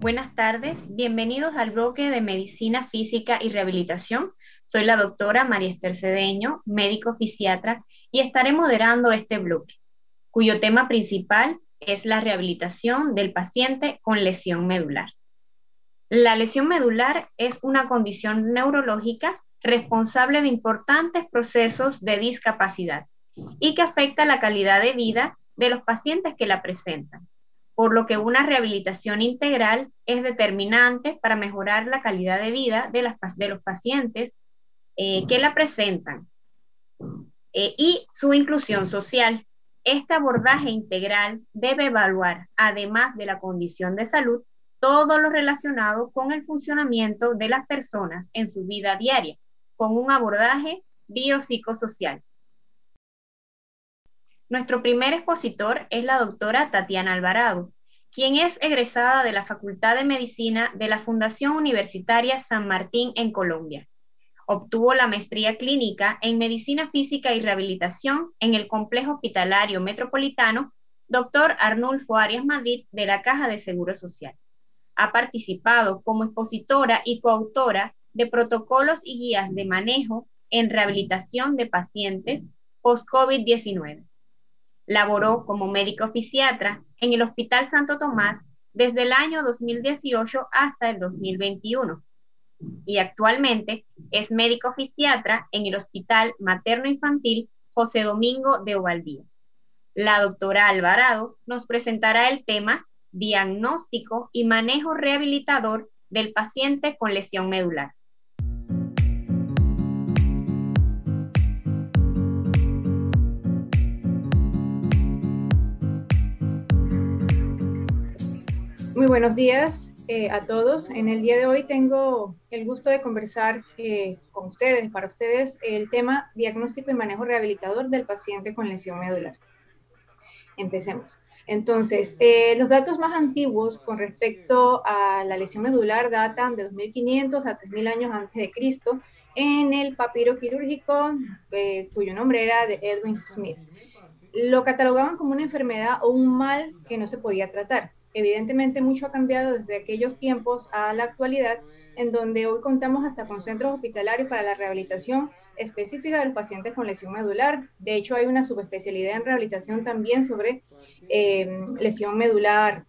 Buenas tardes, bienvenidos al bloque de Medicina Física y Rehabilitación. Soy la doctora María Esther Cedeño, médico fisiatra, y estaré moderando este bloque, cuyo tema principal es la rehabilitación del paciente con lesión medular. La lesión medular es una condición neurológica responsable de importantes procesos de discapacidad y que afecta la calidad de vida de los pacientes que la presentan, por lo que una rehabilitación integral es determinante para mejorar la calidad de vida de los pacientes que la presentan y su inclusión social. Este abordaje integral debe evaluar, además de la condición de salud, todo lo relacionado con el funcionamiento de las personas en su vida diaria, con un abordaje biopsicosocial. Nuestro primer expositor es la doctora Tatiana Alvarado, quien es egresada de la Facultad de Medicina de la Fundación Universitaria San Martín en Colombia. Obtuvo la maestría clínica en Medicina Física y Rehabilitación en el Complejo Hospitalario Metropolitano Dr. Arnulfo Arias Madrid de la Caja de Seguro Social. Ha participado como expositora y coautora de protocolos y guías de manejo en rehabilitación de pacientes post-COVID-19. Laboró como médico fisiatra en el Hospital Santo Tomás desde el año 2018 hasta el 2021 y actualmente es médico fisiatra en el Hospital Materno Infantil José Domingo de Ovaldía. La doctora Alvarado nos presentará el tema diagnóstico y manejo rehabilitador del paciente con lesión medular. Muy buenos días a todos. En el día de hoy tengo el gusto de conversar con ustedes, para ustedes, el tema diagnóstico y manejo rehabilitador del paciente con lesión medular. Empecemos. Entonces, los datos más antiguos con respecto a la lesión medular datan de 2500 a 3000 años antes de Cristo en el papiro quirúrgico cuyo nombre era de Edwin Smith. Lo catalogaban como una enfermedad o un mal que no se podía tratar. Evidentemente mucho ha cambiado desde aquellos tiempos a la actualidad, en donde hoy contamos hasta con centros hospitalarios para la rehabilitación específica de los pacientes con lesión medular. De hecho, hay una subespecialidad en rehabilitación también sobre lesión medular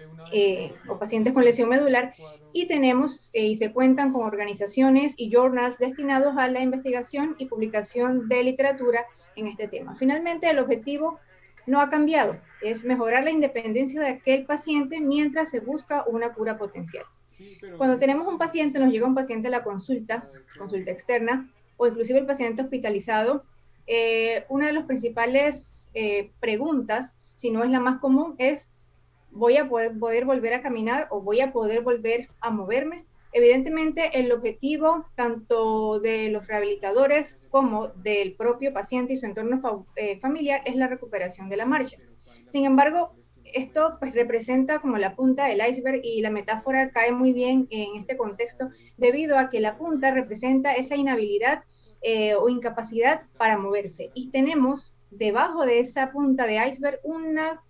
o pacientes con lesión medular, y tenemos y se cuentan con organizaciones y journals destinados a la investigación y publicación de literatura en este tema. Finalmente, el objetivo no ha cambiado, es mejorar la independencia de aquel paciente mientras se busca una cura potencial. Cuando tenemos un paciente, nos llega un paciente a la consulta externa, o inclusive el paciente hospitalizado, una de las principales preguntas, si no es la más común, es: ¿voy a poder volver a caminar o voy a poder volver a moverme? Evidentemente, el objetivo tanto de los rehabilitadores como del propio paciente y su entorno familiar es la recuperación de la marcha. Sin embargo, esto pues representa como la punta del iceberg, y la metáfora cae muy bien en este contexto debido a que la punta representa esa inhabilidad o incapacidad para moverse, y tenemos debajo de esa punta de iceberg una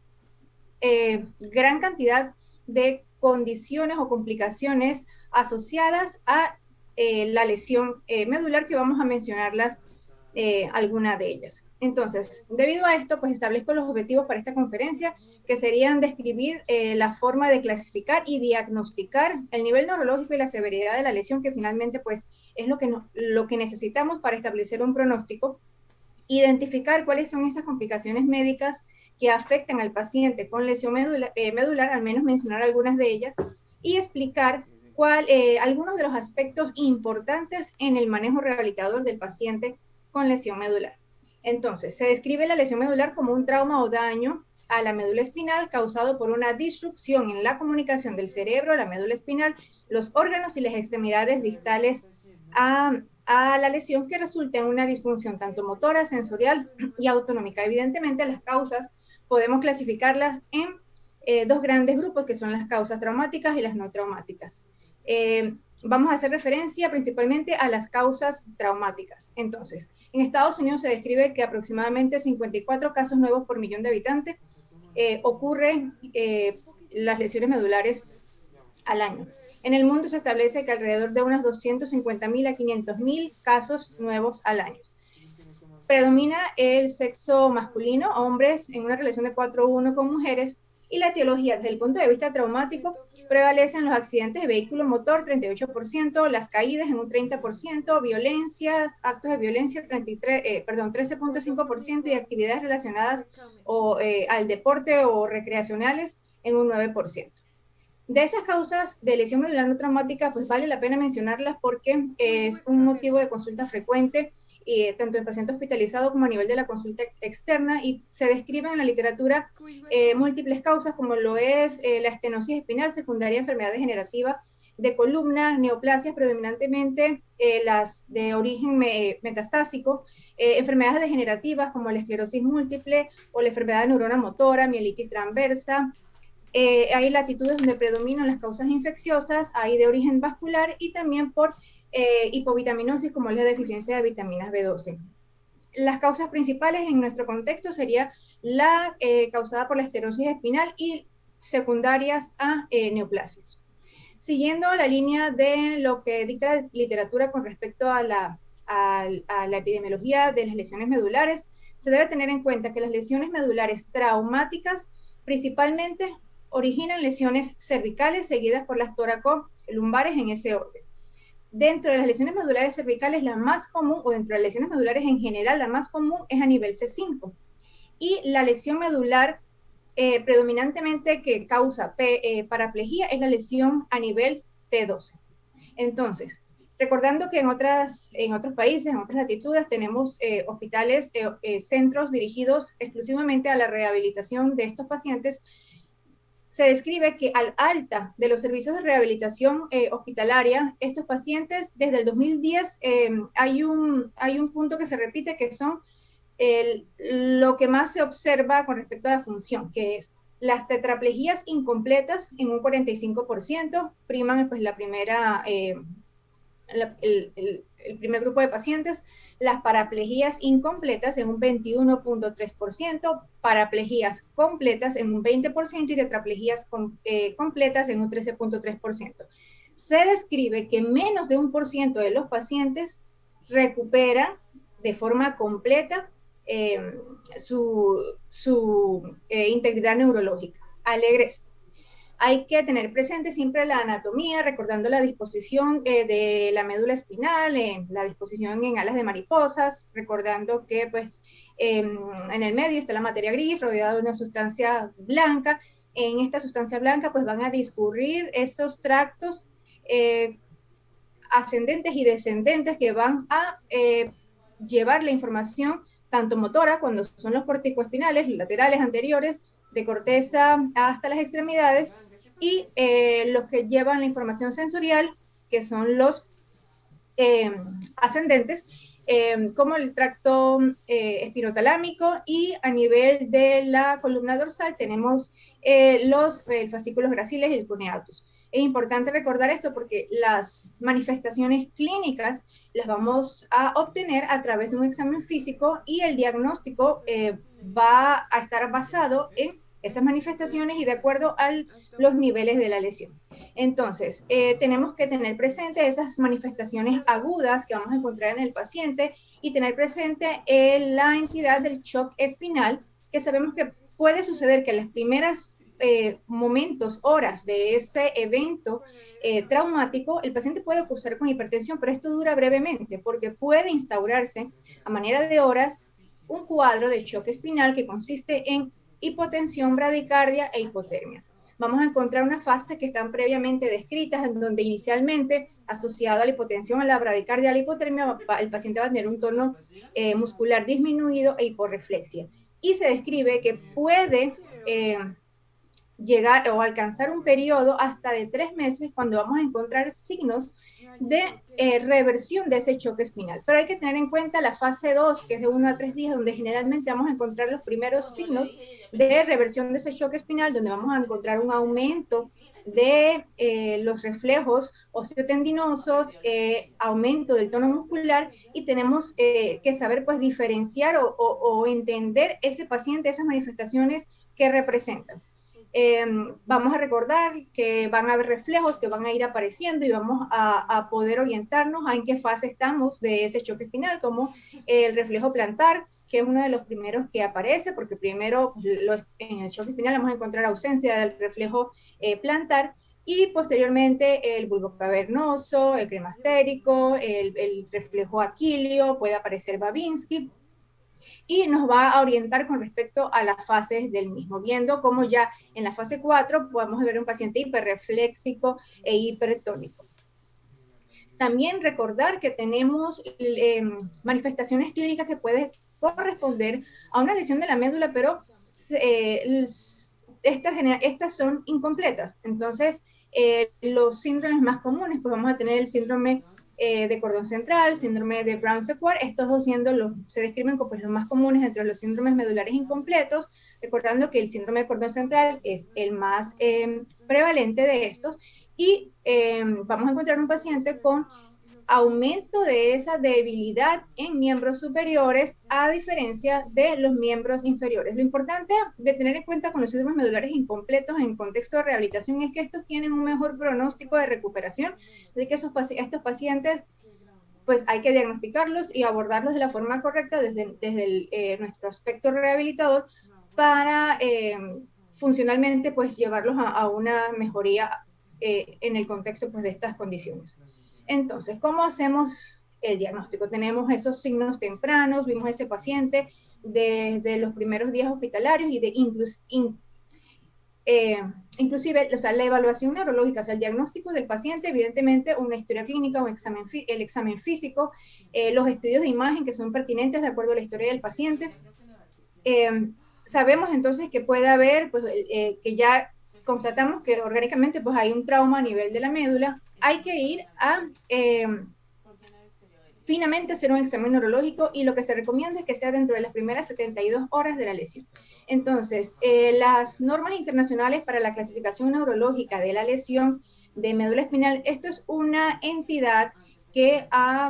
gran cantidad de condiciones o complicaciones asociadas a la lesión medular, que vamos a mencionarlas algunas de ellas. Entonces, debido a esto, pues establezco los objetivos para esta conferencia, que serían describir la forma de clasificar y diagnosticar el nivel neurológico y la severidad de la lesión, que finalmente pues es lo que necesitamos para establecer un pronóstico, identificar cuáles son esas complicaciones médicas que afectan al paciente con lesión medular, al menos mencionar algunas de ellas, y explicar algunos de los aspectos importantes en el manejo rehabilitador del paciente con lesión medular. Entonces, se describe la lesión medular como un trauma o daño a la médula espinal causado por una disrupción en la comunicación del cerebro, la médula espinal, los órganos y las extremidades distales a la lesión, que resulta en una disfunción tanto motora, sensorial y autonómica. Evidentemente, las causas podemos clasificarlas en dos grandes grupos, que son las causas traumáticas y las no traumáticas. Vamos a hacer referencia principalmente a las causas traumáticas. Entonces, en Estados Unidos se describe que aproximadamente 54 casos nuevos por millón de habitantes ocurren las lesiones medulares al año. En el mundo se establece que alrededor de unos 250.000 a 500.000 casos nuevos al año. Predomina el sexo masculino, hombres en una relación de 4:1 con mujeres, y la etiología desde el punto de vista traumático prevalecen los accidentes de vehículo motor 38%, las caídas en un 30%, violencias, actos de violencia 13.5% y actividades relacionadas al deporte o recreacionales en un 9%. De esas causas de lesión medular no traumática, pues vale la pena mencionarlas porque es un motivo de consulta frecuente, tanto en paciente hospitalizado como a nivel de la consulta externa, y se describen en la literatura múltiples causas, como lo es la estenosis espinal secundaria, enfermedad degenerativa de columna, neoplasias predominantemente las de origen metastásico, enfermedades degenerativas como la esclerosis múltiple o la enfermedad de neurona motora, mielitis transversa. Hay latitudes donde predominan las causas infecciosas, hay de origen vascular y también por hipovitaminosis, como es la deficiencia de vitaminas B12. Las causas principales en nuestro contexto sería la causada por la esterosis espinal y secundarias a neoplasias. Siguiendo la línea de lo que dicta la literatura con respecto a la epidemiología de las lesiones medulares, se debe tener en cuenta que las lesiones medulares traumáticas principalmente originan lesiones cervicales seguidas por las tóraco-lumbares en ese orden. Dentro de las lesiones medulares cervicales, la más común, o dentro de las lesiones medulares en general, la más común es a nivel C5. Y la lesión medular predominantemente que causa paraplegia es la lesión a nivel T12. Entonces, recordando que en otros países, en otras latitudes, tenemos hospitales, centros dirigidos exclusivamente a la rehabilitación de estos pacientes, se describe que al alta de los servicios de rehabilitación hospitalaria, estos pacientes, desde el 2010, hay un punto que se repite, que son lo que más se observa con respecto a la función, que es las tetraplejías incompletas en un 45%, priman pues el primer grupo de pacientes, las paraplejías incompletas en un 21.3%, paraplejías completas en un 20% y tetraplejías completas en un 13.3%. Se describe que menos de 1% de los pacientes recupera de forma completa su integridad neurológica al egreso. Hay que tener presente siempre la anatomía, recordando la disposición de la médula espinal, la disposición en alas de mariposas, recordando que pues, en el medio está la materia gris rodeada de una sustancia blanca. En esta sustancia blanca pues, van a discurrir esos tractos ascendentes y descendentes que van a llevar la información tanto motora, cuando son los corticoespinales, laterales, anteriores, de corteza hasta las extremidades, y los que llevan la información sensorial, que son los ascendentes, como el tracto espinotalámico, y a nivel de la columna dorsal tenemos los fascículos graciles y el cuneatus. Es importante recordar esto porque las manifestaciones clínicas las vamos a obtener a través de un examen físico y el diagnóstico va a estar basado en esas manifestaciones y de acuerdo a los niveles de la lesión. Entonces, tenemos que tener presente esas manifestaciones agudas que vamos a encontrar en el paciente y tener presente la entidad del shock espinal, que sabemos que puede suceder que en las primeras momentos, horas de ese evento traumático, el paciente puede cursar con hipertensión, pero esto dura brevemente porque puede instaurarse a manera de horas un cuadro de shock espinal que consiste en hipotensión, bradicardia e hipotermia. Vamos a encontrar unas fases que están previamente descritas, en donde inicialmente, asociado a la hipotensión, a la bradicardia, a la hipotermia, el paciente va a tener un tono muscular disminuido e hiporreflexia. Y se describe que puede llegar o alcanzar un periodo hasta de 3 meses cuando vamos a encontrar signos de reversión de ese choque espinal. Pero hay que tener en cuenta la fase 2, que es de 1 a 3 días, donde generalmente vamos a encontrar los primeros signos de reversión de ese choque espinal, donde vamos a encontrar un aumento de los reflejos osteotendinosos, aumento del tono muscular, y tenemos que saber pues diferenciar o entender ese paciente, esas manifestaciones que representan. Vamos a recordar que van a haber reflejos que van a ir apareciendo y vamos a poder orientarnos a en qué fase estamos de ese choque espinal, como el reflejo plantar, que es uno de los primeros que aparece, porque primero en el choque espinal vamos a encontrar ausencia del reflejo plantar, y posteriormente el bulbo cavernoso, el cremastérico, el reflejo aquilio, puede aparecer Babinski, y nos va a orientar con respecto a las fases del mismo, viendo cómo ya en la fase 4 podemos ver un paciente hiperrefléxico e hipertónico. También recordar que tenemos manifestaciones clínicas que pueden corresponder a una lesión de la médula, pero estas son incompletas. Entonces, los síndromes más comunes, pues vamos a tener el síndrome de cordón central, síndrome de Brown-Sequard, estos dos se describen como pues, los más comunes dentro de los síndromes medulares incompletos, recordando que el síndrome de cordón central es el más prevalente de estos, y vamos a encontrar un paciente con aumento de esa debilidad en miembros superiores a diferencia de los miembros inferiores. Lo importante de tener en cuenta con los síndromes medulares incompletos en contexto de rehabilitación es que estos tienen un mejor pronóstico de recuperación, de que estos pacientes pues hay que diagnosticarlos y abordarlos de la forma correcta desde nuestro aspecto rehabilitador para funcionalmente pues llevarlos a una mejoría en el contexto pues de estas condiciones. Entonces, ¿cómo hacemos el diagnóstico? Tenemos esos signos tempranos, vimos a ese paciente desde los primeros días hospitalarios y inclusive, o sea, la evaluación neurológica, o sea, el diagnóstico del paciente, evidentemente una historia clínica, el examen físico, los estudios de imagen que son pertinentes de acuerdo a la historia del paciente. Sabemos entonces que puede haber, pues, que ya constatamos que orgánicamente pues hay un trauma a nivel de la médula, hay que ir a finamente hacer un examen neurológico y lo que se recomienda es que sea dentro de las primeras 72 horas de la lesión. Entonces, las normas internacionales para la clasificación neurológica de la lesión de médula espinal, esto es una entidad que ha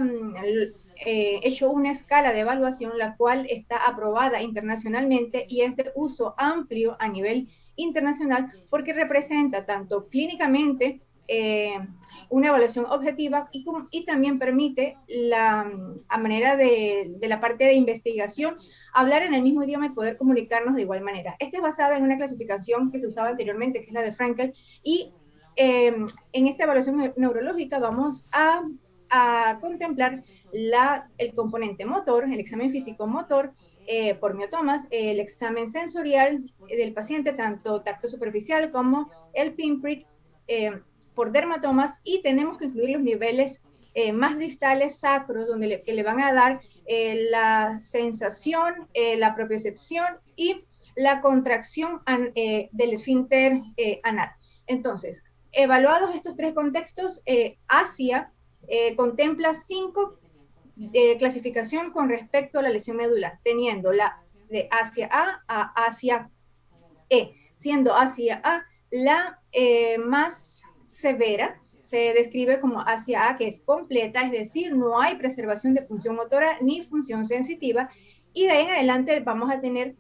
hecho una escala de evaluación, la cual está aprobada internacionalmente y es de uso amplio a nivel internacional porque representa tanto clínicamente una evaluación objetiva y también permite a manera de la parte de investigación hablar en el mismo idioma y poder comunicarnos de igual manera. Esta es basada en una clasificación que se usaba anteriormente, que es la de Frankel, y en esta evaluación neurológica vamos a contemplar el componente motor, el examen físico-motor, por miotomas, el examen sensorial del paciente, tanto tacto superficial como el pinprick, por dermatomas, y tenemos que incluir los niveles más distales sacros, donde que le van a dar la sensación, la propiocepción y la contracción del esfínter anal. Entonces, evaluados estos tres contextos, Asia contempla 5 clasificación con respecto a la lesión medular, teniendo la de Asia A a Asia E, siendo Asia A la más severa, se describe como Asia A, que es completa, es decir, no hay preservación de función motora ni función sensitiva, y de ahí en adelante vamos a tener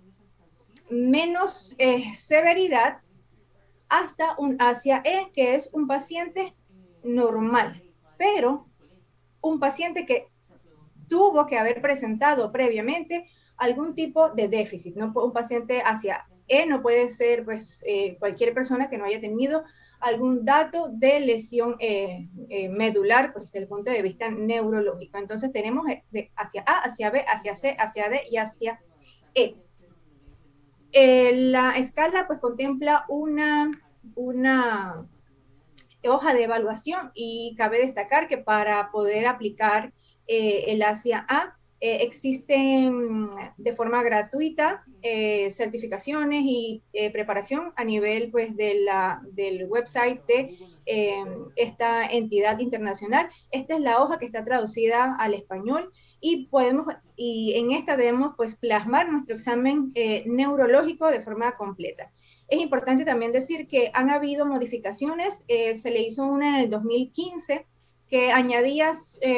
menos severidad hasta un Asia E, que es un paciente normal, pero un paciente que tuvo que haber presentado previamente algún tipo de déficit, ¿no? Un paciente Asia E no puede ser pues, cualquier persona que no haya tenido algún dato de lesión medular pues, desde el punto de vista neurológico. Entonces tenemos de hacia A, hacia B, hacia C, hacia D y hacia E. La escala pues contempla una hoja de evaluación y cabe destacar que para poder aplicar el Asia A existen de forma gratuita certificaciones y preparación a nivel pues, del website de esta entidad internacional. Esta es la hoja que está traducida al español y en esta debemos pues, plasmar nuestro examen neurológico de forma completa. Es importante también decir que han habido modificaciones, se le hizo una en el 2015 que añadía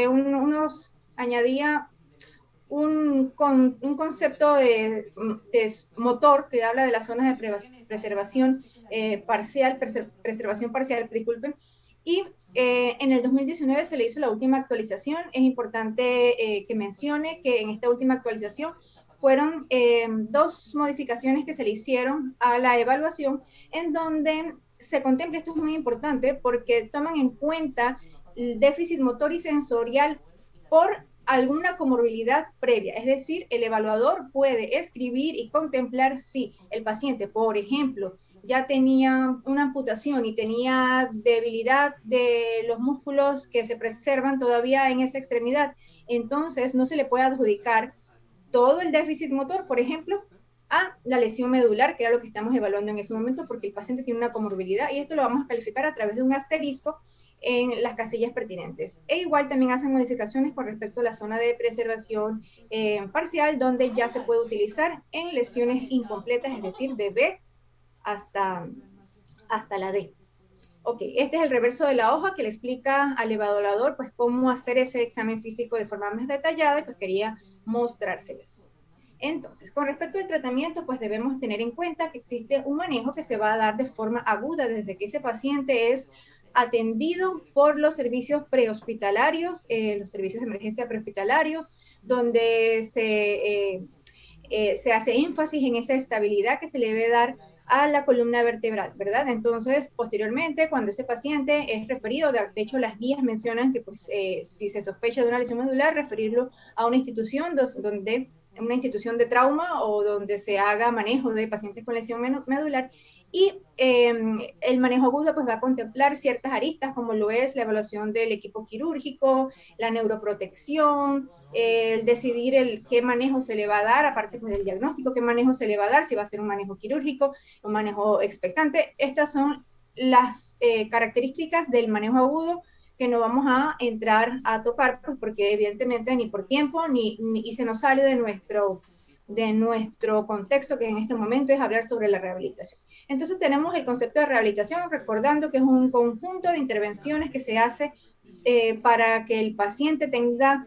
un concepto de motor que habla de las zonas de preservación preservación parcial, disculpen, y en el 2019 se le hizo la última actualización. Es importante que mencione que en esta última actualización fueron dos modificaciones que se le hicieron a la evaluación, en donde se contempla, esto es muy importante, porque toman en cuenta el déficit motor y sensorial por alguna comorbilidad previa. Es decir, el evaluador puede escribir y contemplar si el paciente, por ejemplo, ya tenía una amputación y tenía debilidad de los músculos que se preservan todavía en esa extremidad, entonces no se le puede adjudicar todo el déficit motor, por ejemplo, a la lesión medular, que era lo que estamos evaluando en ese momento, porque el paciente tiene una comorbilidad, y esto lo vamos a calificar a través de un asterisco en las casillas pertinentes. E igual también hacen modificaciones con respecto a la zona de preservación parcial, donde ya se puede utilizar en lesiones incompletas, es decir, de B hasta la D. Ok, este es el reverso de la hoja que le explica al evaluador pues cómo hacer ese examen físico de forma más detallada, y pues quería mostrárselos. Entonces, con respecto al tratamiento, pues debemos tener en cuenta que existe un manejo que se va a dar de forma aguda desde que ese paciente es atendido por los servicios prehospitalarios, los servicios de emergencia prehospitalarios, donde se hace énfasis en esa estabilidad que se le debe dar a la columna vertebral, ¿verdad? Entonces, posteriormente, cuando ese paciente es referido, de hecho las guías mencionan que pues, si se sospecha de una lesión medular, referirlo a una institución una institución de trauma o donde se haga manejo de pacientes con lesión medular, y el manejo agudo pues va a contemplar ciertas aristas como lo es la evaluación del equipo quirúrgico, la neuroprotección, el decidir qué manejo se le va a dar, aparte pues del diagnóstico, qué manejo se le va a dar, si va a ser un manejo quirúrgico, un manejo expectante. Estas son las características del manejo agudo que no vamos a entrar a tocar, pues porque evidentemente ni por tiempo y se nos sale de nuestro contexto, que en este momento es hablar sobre la rehabilitación. Entonces tenemos el concepto de rehabilitación, recordando que es un conjunto de intervenciones que se hace para que el paciente tenga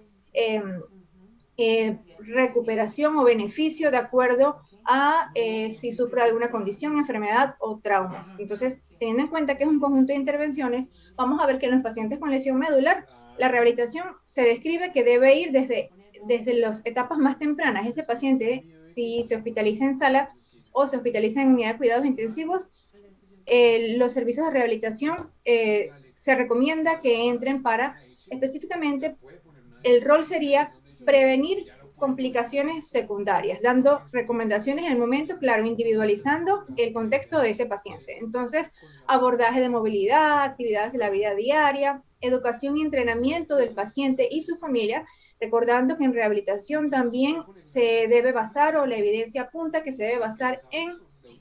recuperación o beneficio de acuerdo a si sufre alguna condición, enfermedad o traumas. Entonces, teniendo en cuenta que es un conjunto de intervenciones, vamos a ver que en los pacientes con lesión medular, la rehabilitación se describe que debe ir desde las etapas más tempranas. Ese paciente, si se hospitaliza en sala o se hospitaliza en unidad de cuidados intensivos, los servicios de rehabilitación se recomienda que entren para, específicamente, el rol sería prevenir complicaciones secundarias, dando recomendaciones en el momento, claro, individualizando el contexto de ese paciente. Entonces, abordaje de movilidad, actividades de la vida diaria, educación y entrenamiento del paciente y su familia, recordando que en rehabilitación también se debe basar, o la evidencia apunta que se debe basar en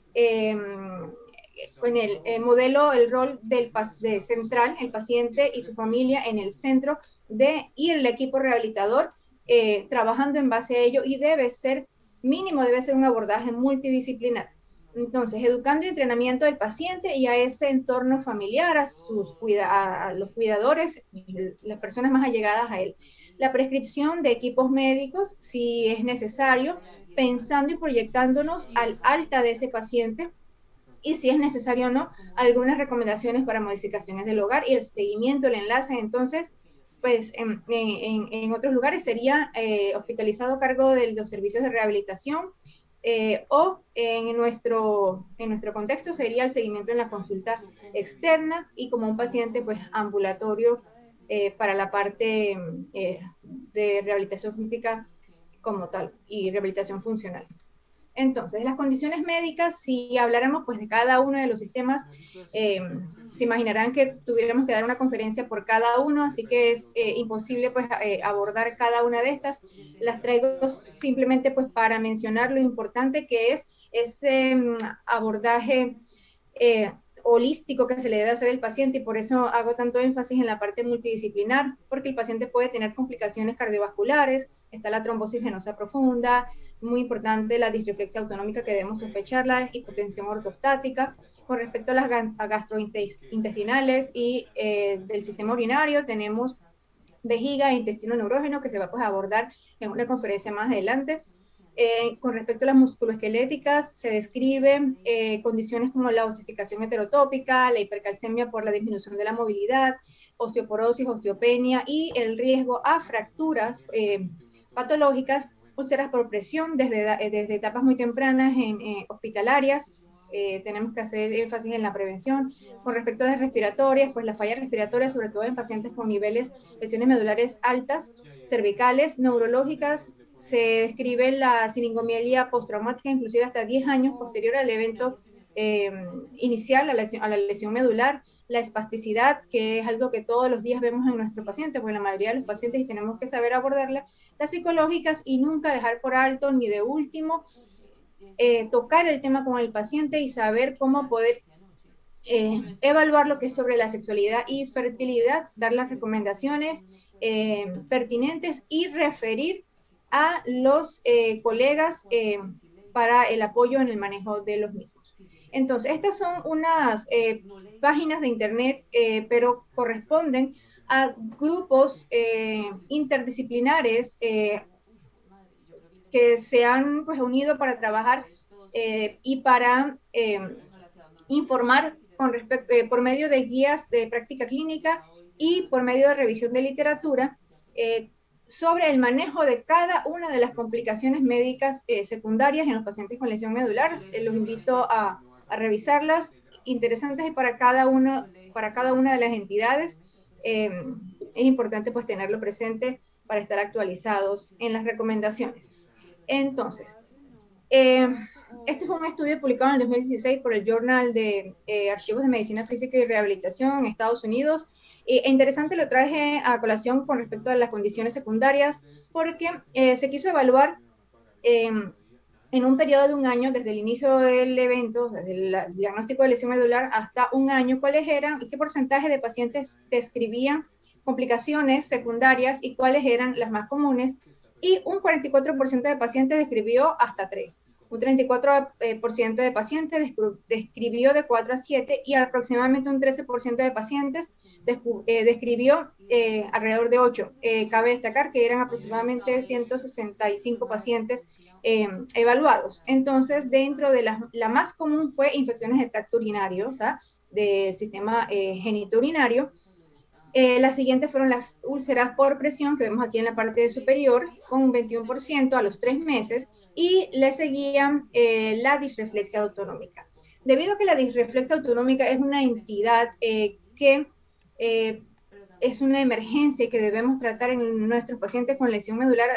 el modelo, el rol de central, el paciente y su familia en el centro y el equipo rehabilitador trabajando en base a ello, y debe ser un abordaje multidisciplinar. Entonces, educando y entrenamiento del paciente y a ese entorno familiar, a los cuidadores, las personas más allegadas a él. La prescripción de equipos médicos, si es necesario, pensando y proyectándonos al alta de ese paciente, y si es necesario o no, algunas recomendaciones para modificaciones del hogar y el seguimiento, el enlace. Entonces, pues en otros lugares sería hospitalizado a cargo de los servicios de rehabilitación, o en nuestro contexto sería el seguimiento en la consulta externa y como un paciente pues ambulatorio para la parte de rehabilitación física como tal y rehabilitación funcional. Entonces, las condiciones médicas, si habláramos pues de cada uno de los sistemas, se imaginarán que tuviéramos que dar una conferencia por cada uno, así que es imposible pues abordar cada una de estas. Las traigo simplemente pues para mencionar lo importante que es ese abordaje holístico que se le debe hacer al paciente, y por eso hago tanto énfasis en la parte multidisciplinar, porque el paciente puede tener complicaciones cardiovasculares, está la trombosis venosa profunda, muy importante la disreflexia autonómica que debemos sospechar, la hipotensión ortostática. Con respecto a las gastrointestinales y del sistema urinario, tenemos vejiga e intestino neurógeno, que se va pues, a abordar en una conferencia más adelante. Con respecto a las musculoesqueléticas, se describen condiciones como la osificación heterotópica, la hipercalcemia por la disminución de la movilidad, osteoporosis, osteopenia y el riesgo a fracturas patológicas, úlceras por presión desde etapas muy tempranas en hospitalarias. Tenemos que hacer énfasis en la prevención. Con respecto a las respiratorias, pues la falla respiratoria, sobre todo en pacientes con niveles de lesiones medulares altas, cervicales, neurológicas, se describe la siringomielia postraumática, inclusive hasta 10 años posterior al evento inicial, a la lesión medular, la espasticidad, que es algo que todos los días vemos en nuestros pacientes, porque la mayoría de los pacientes tenemos que saber abordarla, las psicológicas y nunca dejar por alto ni de último tocar el tema con el paciente y saber cómo poder evaluar lo que es sobre la sexualidad y fertilidad, dar las recomendaciones pertinentes y referir a los colegas para el apoyo en el manejo de los mismos. Entonces, estas son unas páginas de internet, pero corresponden a grupos interdisciplinares que se han pues, unido para trabajar y para informar con respecto, por medio de guías de práctica clínica y por medio de revisión de literatura sobre el manejo de cada una de las complicaciones médicas secundarias en los pacientes con lesión medular. Los invito a revisarlas, interesantes para cada una de las entidades. Es importante pues tenerlo presente para estar actualizados en las recomendaciones. Entonces, este fue un estudio publicado en el 2016 por el Journal de Archivos de Medicina Física y Rehabilitación en Estados Unidos. Interesante, lo traje a colación con respecto a las condiciones secundarias, porque se quiso evaluar en un periodo de un año, desde el inicio del evento, desde el diagnóstico de lesión medular hasta un año, cuáles eran y qué porcentaje de pacientes describían complicaciones secundarias y cuáles eran las más comunes. Y un 44% de pacientes describió hasta 3. Un 34% de pacientes describió de 4 a 7 y aproximadamente un 13% de pacientes describió alrededor de 8. Cabe destacar que eran aproximadamente 165 pacientes evaluados. Entonces, dentro de la más común fue infecciones de tracto urinario, o sea, del sistema genitourinario. Las siguientes fueron las úlceras por presión, que vemos aquí en la parte superior, con un 21% a los 3 meses, y le seguían la disreflexia autonómica. Debido a que la disreflexia autonómica es una entidad que es una emergencia que debemos tratar en nuestros pacientes con lesión medular,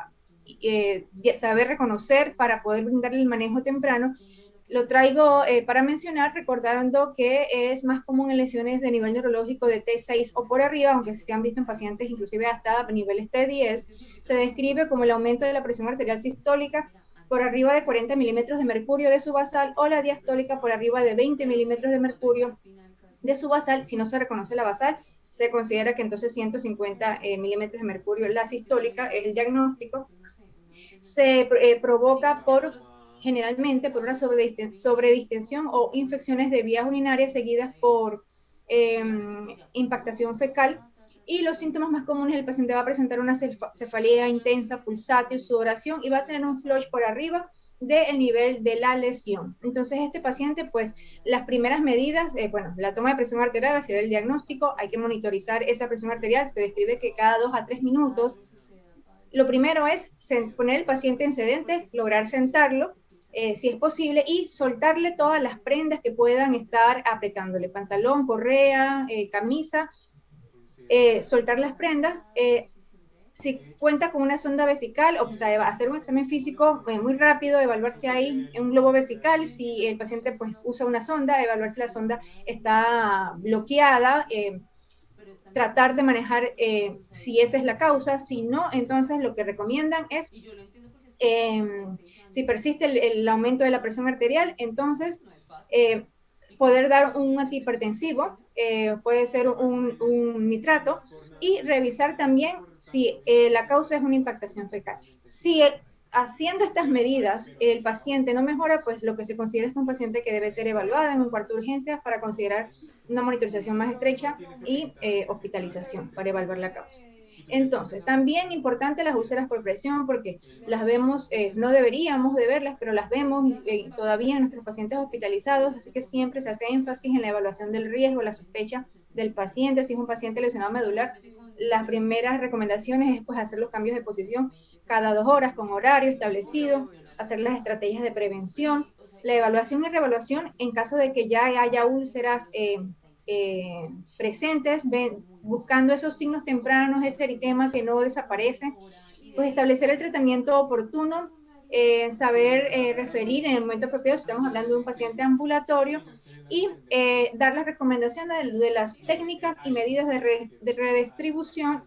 saber reconocer para poder brindarle el manejo temprano, lo traigo para mencionar, recordando que es más común en lesiones de nivel neurológico de T6 o por arriba, aunque se han visto en pacientes inclusive hasta niveles T10. Se describe como el aumento de la presión arterial sistólica por arriba de 40 milímetros de mercurio de su basal o la diastólica por arriba de 20 milímetros de mercurio de su basal. Si no se reconoce la basal, se considera que entonces 150 milímetros de mercurio. La sistólica, el diagnóstico, se provoca generalmente por una sobredistensión o infecciones de vías urinarias seguidas por impactación fecal. Y los síntomas más comunes, el paciente va a presentar una cefalea intensa, pulsátil, sudoración y va a tener un flush por arriba del nivel de la lesión. Entonces, este paciente, pues, las primeras medidas, bueno, la toma de presión arterial, hacer el diagnóstico, hay que monitorizar esa presión arterial, se describe que cada 2 a 3 minutos. Lo primero es poner al paciente en sedente, lograr sentarlo, si es posible, y soltarle todas las prendas que puedan estar apretándole, pantalón, correa, camisa, soltar las prendas. Si cuenta con una sonda vesical, o sea, hacer un examen físico muy rápido, evaluarse ahí en un globo vesical. Si el paciente pues usa una sonda, evaluar si la sonda está bloqueada, tratar de manejar si esa es la causa. Si no, entonces lo que recomiendan es si persiste el aumento de la presión arterial, entonces poder dar un antihipertensivo, puede ser un nitrato, y revisar también si la causa es una impactación fecal. Si haciendo estas medidas el paciente no mejora, pues lo que se considera es un paciente que debe ser evaluado en un cuarto de urgencias para considerar una monitorización más estrecha y hospitalización para evaluar la causa. Entonces, también importante las úlceras por presión, porque las vemos, no deberíamos de verlas, pero las vemos todavía en nuestros pacientes hospitalizados, así que siempre se hace énfasis en la evaluación del riesgo, la sospecha del paciente. Si es un paciente lesionado medular, las primeras recomendaciones es pues hacer los cambios de posición cada 2 horas con horario establecido, hacer las estrategias de prevención, la evaluación y reevaluación en caso de que ya haya úlceras presentes, buscando esos signos tempranos, ese eritema que no desaparece, pues establecer el tratamiento oportuno, saber referir en el momento apropiado si estamos hablando de un paciente ambulatorio y dar las recomendaciones de las técnicas y medidas de redistribución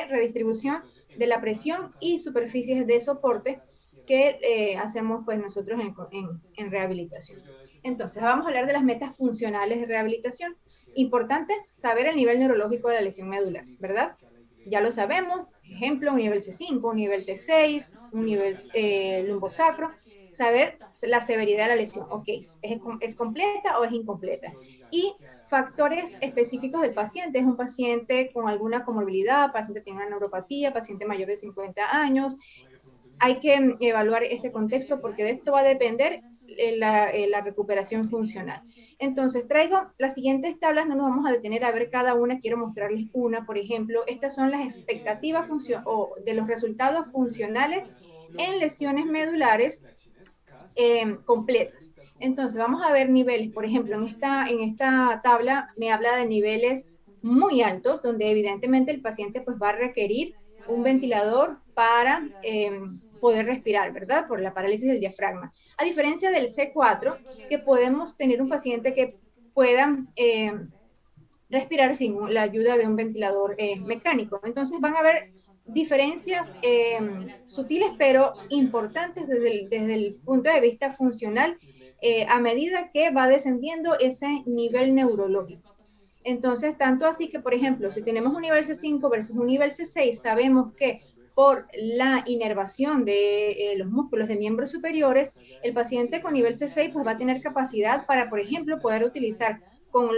de la presión y superficies de soporte que hacemos pues nosotros en rehabilitación. Entonces, vamos a hablar de las metas funcionales de rehabilitación. Importante saber el nivel neurológico de la lesión medular, ¿verdad? Ya lo sabemos, ejemplo, un nivel C5, un nivel T6, un nivel lumbosacro, saber la severidad de la lesión, ok, ¿es completa o es incompleta? Y factores específicos del paciente, es un paciente con alguna comorbilidad, paciente tiene una neuropatía, paciente mayor de 50 años, hay que evaluar este contexto porque de esto va a depender la recuperación funcional. Entonces, traigo las siguientes tablas, no nos vamos a detener a ver cada una, quiero mostrarles una, por ejemplo, estas son las expectativas de los resultados funcionales en lesiones medulares completas. Entonces, vamos a ver niveles, por ejemplo, en esta tabla me habla de niveles muy altos, donde evidentemente el paciente pues va a requerir un ventilador para poder respirar, ¿verdad? Por la parálisis del diafragma. A diferencia del C4, que podemos tener un paciente que pueda respirar sin la ayuda de un ventilador mecánico. Entonces van a haber diferencias sutiles pero importantes desde el punto de vista funcional a medida que va descendiendo ese nivel neurológico. Entonces, tanto así que, por ejemplo, si tenemos un nivel C5 versus un nivel C6, sabemos que por la inervación de los músculos de miembros superiores, el paciente con nivel C6 pues, va a tener capacidad para, por ejemplo, poder utilizar con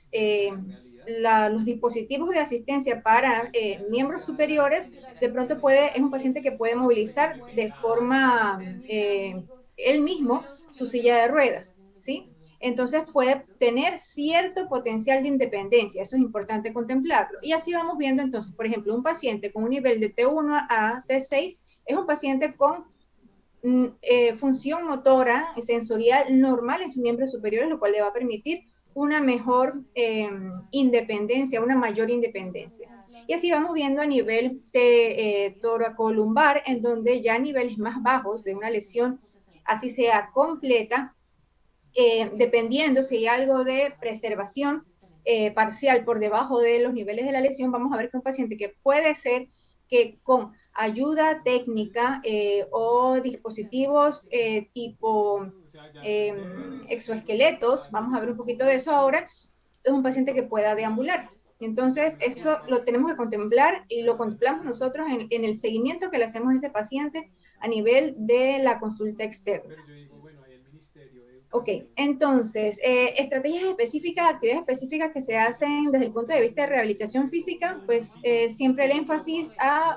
los dispositivos de asistencia para miembros superiores, de pronto es un paciente que puede movilizar de forma él mismo su silla de ruedas, ¿sí? Entonces puede tener cierto potencial de independencia, eso es importante contemplarlo. Y así vamos viendo entonces, por ejemplo, un paciente con un nivel de T1 a T6 es un paciente con función motora y sensorial normal en sus miembros superiores, lo cual le va a permitir una mejor independencia, una mayor independencia. Y así vamos viendo a nivel de toracolumbar, en donde ya a niveles más bajos de una lesión, así sea completa, dependiendo si hay algo de preservación parcial por debajo de los niveles de la lesión, vamos a ver que un paciente que puede ser que con ayuda técnica o dispositivos tipo exoesqueletos, vamos a ver un poquito de eso ahora, es un paciente que pueda deambular. Entonces, eso lo tenemos que contemplar y lo contemplamos nosotros en el seguimiento que le hacemos a ese paciente a nivel de la consulta externa. Ok, entonces, estrategias específicas, actividades específicas que se hacen desde el punto de vista de rehabilitación física, pues siempre el énfasis a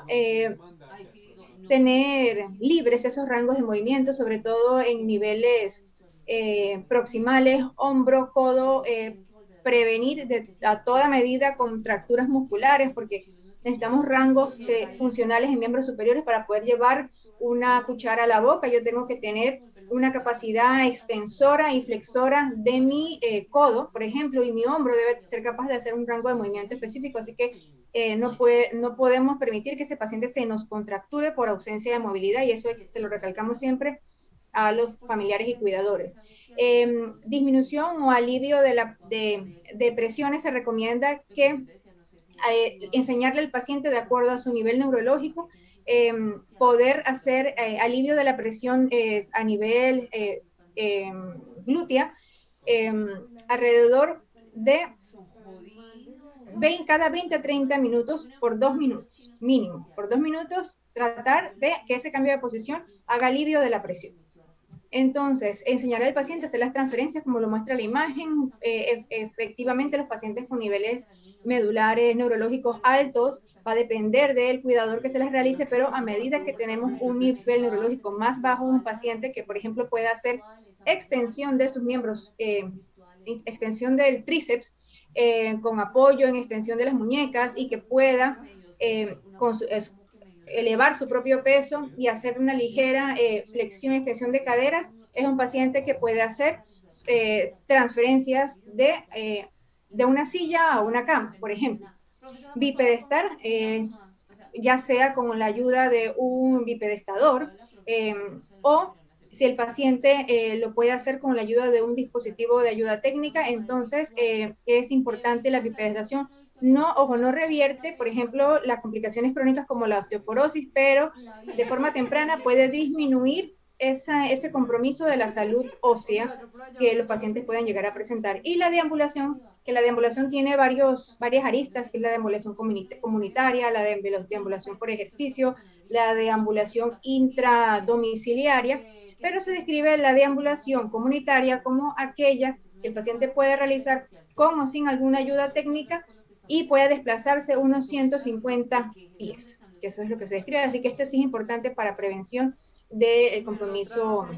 tener libres esos rangos de movimiento, sobre todo en niveles proximales, hombro, codo, prevenir a toda medida contracturas musculares, porque necesitamos rangos funcionales en miembros superiores para poder llevar una cuchara a la boca. Yo tengo que tener una capacidad extensora y flexora de mi codo, por ejemplo, y mi hombro debe ser capaz de hacer un rango de movimiento específico, así que no podemos permitir que ese paciente se nos contracture por ausencia de movilidad, y eso se lo recalcamos siempre a los familiares y cuidadores. Disminución o alivio de presiones, se recomienda que enseñarle al paciente de acuerdo a su nivel neurológico, poder hacer alivio de la presión a nivel glútea alrededor de cada 20 a 30 minutos por 2 minutos, mínimo. Por 2 minutos tratar de que ese cambio de posición haga alivio de la presión. Entonces, enseñar al paciente a hacer las transferencias como lo muestra la imagen. Efectivamente, los pacientes con niveles medulares neurológicos altos, va a depender del cuidador que se les realice, pero a medida que tenemos un nivel neurológico más bajo, un paciente que, por ejemplo, pueda hacer extensión de sus miembros, extensión del tríceps, con apoyo en extensión de las muñecas y que pueda elevar su propio peso y hacer una ligera flexión y extensión de caderas, es un paciente que puede hacer transferencias de una silla a una cama, por ejemplo. Bipedestar, ya sea con la ayuda de un bipedestador o si el paciente lo puede hacer con la ayuda de un dispositivo de ayuda técnica, entonces es importante la bipedestación. No, ojo, no revierte, por ejemplo, las complicaciones crónicas como la osteoporosis, pero de forma temprana puede disminuir ese compromiso de la salud ósea que los pacientes pueden llegar a presentar. Y la deambulación, que la deambulación tiene varias aristas, que es la deambulación comunitaria, la deambulación por ejercicio, la deambulación intradomiciliaria, pero se describe la deambulación comunitaria como aquella que el paciente puede realizar con o sin alguna ayuda técnica y puede desplazarse unos 150 pies, que eso es lo que se describe. Así que este sí es importante para prevención del compromiso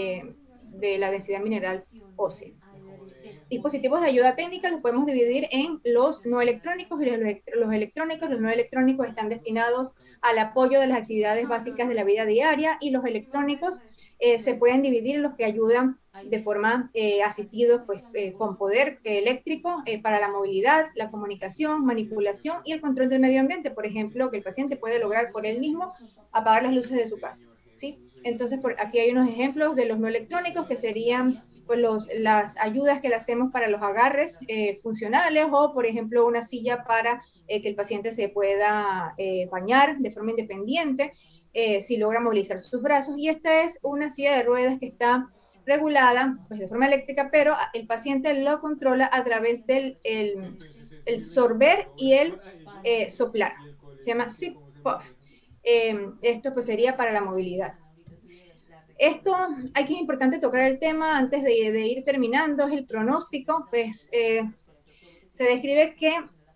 de la densidad mineral ósea. Dispositivos de ayuda técnica los podemos dividir en los no electrónicos y los electrónicos. Los no electrónicos están destinados al apoyo de las actividades básicas de la vida diaria y los electrónicos se pueden dividir en los que ayudan de forma asistidos pues, con poder eléctrico para la movilidad, la comunicación, manipulación y el control del medio ambiente. Por ejemplo, que el paciente puede lograr por él mismo apagar las luces de su casa. ¿Sí? Entonces, aquí hay unos ejemplos de los no electrónicos que serían pues, las ayudas que le hacemos para los agarres funcionales o, por ejemplo, una silla para que el paciente se pueda bañar de forma independiente si logra movilizar sus brazos. Y esta es una silla de ruedas que está regulada pues, de forma eléctrica, pero el paciente lo controla a través del el sorber y el soplar. Se llama sip-puff. Esto pues sería para la movilidad. Esto, aquí es importante tocar el tema antes de ir terminando, es el pronóstico, pues se describe que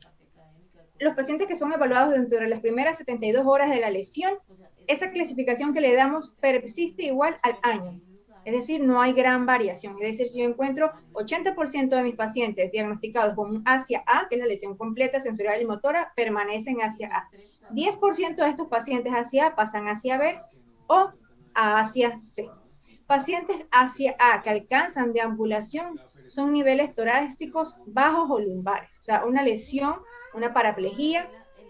los pacientes que son evaluados dentro de las primeras 72 horas de la lesión, esa clasificación que le damos persiste igual al año. Es decir, no hay gran variación. Es decir, si yo encuentro 80% de mis pacientes diagnosticados con un ASIA A, que es la lesión completa sensorial y motora, permanecen hacia A. 10% de estos pacientes hacia A pasan hacia B o a hacia C. Pacientes hacia A que alcanzan deambulación son niveles torácicos bajos o lumbares. O sea, una lesión, una paraplegia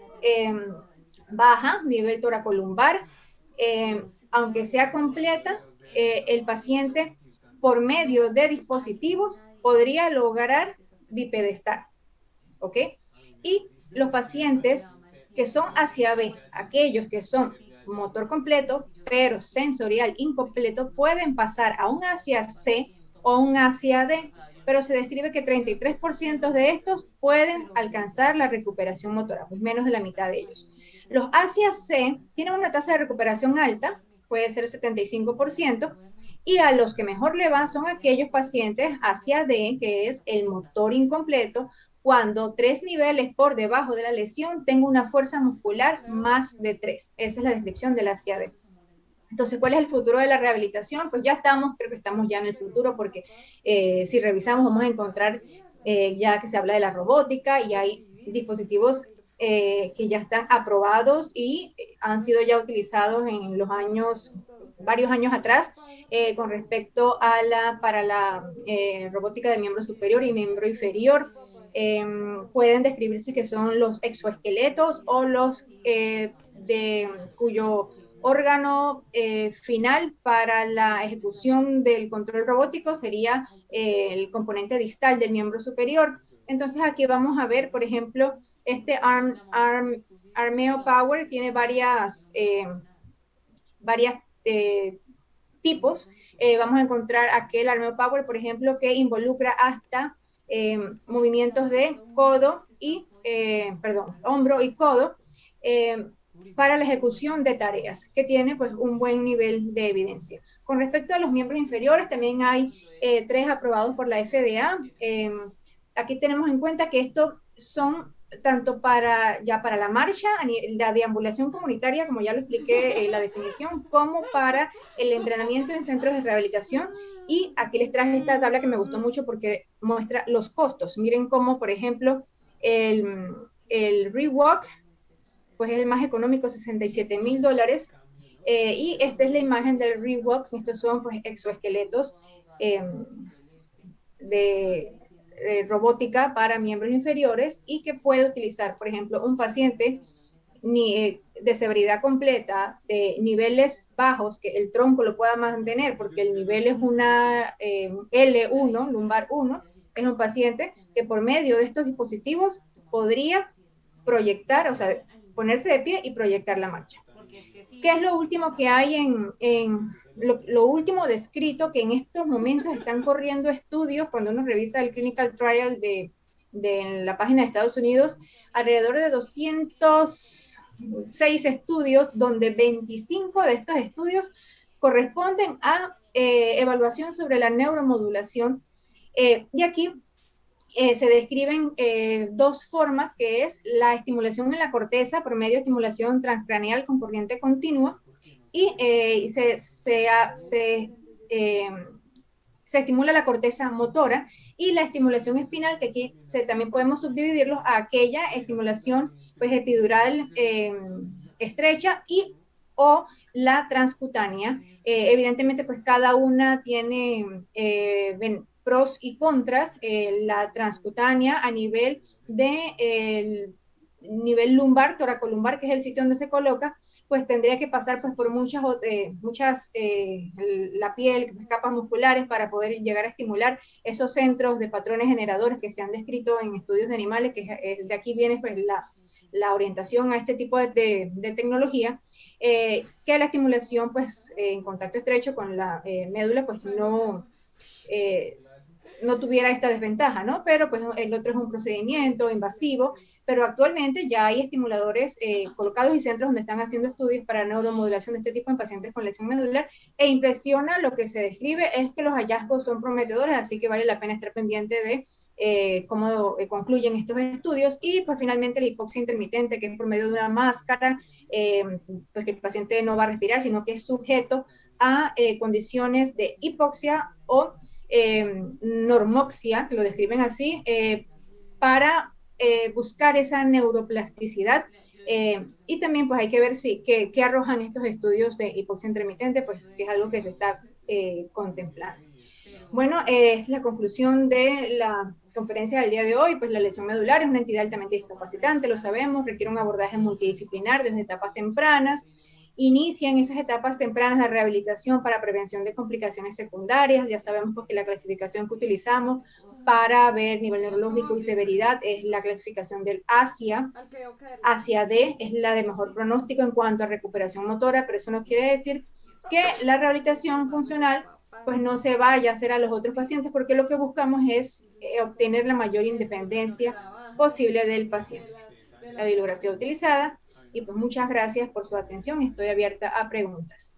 baja, nivel toracolumbar, aunque sea completa, el paciente por medio de dispositivos podría lograr bipedestar, ¿ok? Y los pacientes que son hacia B, aquellos que son motor completo, pero sensorial incompleto, pueden pasar a un hacia C o un hacia D, pero se describe que 33% de estos pueden alcanzar la recuperación motora, pues menos de la mitad de ellos. Los hacia C tienen una tasa de recuperación alta, puede ser 75%, y a los que mejor le van son aquellos pacientes hacia D, que es el motor incompleto, cuando 3 niveles por debajo de la lesión tengo una fuerza muscular más de 3. Esa es la descripción del hacia D. Entonces, ¿cuál es el futuro de la rehabilitación? Pues ya creo que estamos ya en el futuro, porque si revisamos vamos a encontrar ya que se habla de la robótica y hay dispositivos que ya están aprobados y han sido ya utilizados en los varios años atrás, con respecto a para la robótica de miembro superior y miembro inferior. Pueden describirse que son los exoesqueletos o los cuyo órgano final para la ejecución del control robótico sería el componente distal del miembro superior. Entonces aquí vamos a ver, por ejemplo, este Armeo Power tiene varias tipos. Vamos a encontrar aquel Armeo Power, por ejemplo, que involucra hasta movimientos de codo y, hombro y codo, para la ejecución de tareas, que tiene pues un buen nivel de evidencia. Con respecto a los miembros inferiores, también hay 3 aprobados por la FDA. Aquí tenemos en cuenta que estos son tanto para la marcha, la deambulación comunitaria, como ya lo expliqué, la definición, como para el entrenamiento en centros de rehabilitación. Y aquí les traje esta tabla que me gustó mucho porque muestra los costos. Miren cómo, por ejemplo, el ReWalk, pues es el más económico, $67,000. Y esta es la imagen del ReWalk. Estos son pues exoesqueletos de robótica para miembros inferiores y que puede utilizar, por ejemplo, un paciente de severidad completa, de niveles bajos, que el tronco lo pueda mantener, porque el nivel es una L1, lumbar 1, es un paciente que por medio de estos dispositivos podría proyectar, o sea, ponerse de pie y proyectar la marcha. ¿Qué es lo último que hay lo último descrito? Que en estos momentos están corriendo estudios, cuando uno revisa el clinical trial de la página de Estados Unidos, alrededor de 206 estudios, donde 25 de estos estudios corresponden a evaluación sobre la neuromodulación. Y aquí se describen dos formas, que es la estimulación en la corteza por medio de estimulación transcraneal con corriente continua, y se estimula la corteza motora, y la estimulación espinal, que aquí también podemos subdividirlos a aquella estimulación pues epidural estrecha y o la transcutánea. Evidentemente pues cada una tiene pros y contras. La transcutánea a nivel de nivel lumbar, toracolumbar, que es el sitio donde se coloca, pues tendría que pasar pues por muchas la piel, capas musculares, para poder llegar a estimular esos centros de patrones generadores que se han descrito en estudios de animales, que de aquí viene pues la orientación a este tipo de tecnología. Que la estimulación pues en contacto estrecho con la médula pues no tuviera esta desventaja, ¿no? Pero pues el otro es un procedimiento invasivo, pero actualmente ya hay estimuladores colocados y centros donde están haciendo estudios para neuromodulación de este tipo en pacientes con lesión medular, e impresiona. Lo que se describe es que los hallazgos son prometedores, así que vale la pena estar pendiente de cómo concluyen estos estudios. Y pues finalmente la hipoxia intermitente, que es por medio de una máscara, pues que el paciente no va a respirar, sino que es sujeto a condiciones de hipoxia o normoxia, que lo describen así, para buscar esa neuroplasticidad. Y también pues hay que ver qué arrojan estos estudios de hipoxia intermitente, pues que es algo que se está contemplando. Bueno, es la conclusión de la conferencia del día de hoy. Pues la lesión medular es una entidad altamente discapacitante, lo sabemos, requiere un abordaje multidisciplinar desde etapas tempranas. Inicia en esas etapas tempranas la rehabilitación para prevención de complicaciones secundarias. Ya sabemos pues, que la clasificación que utilizamos para ver nivel neurológico y severidad es la clasificación del hacia D, es la de mejor pronóstico en cuanto a recuperación motora, pero eso no quiere decir que la rehabilitación funcional pues no se vaya a hacer a los otros pacientes, porque lo que buscamos es obtener la mayor independencia posible del paciente. La bibliografía utilizada. Y pues muchas gracias por su atención. Estoy abierta a preguntas.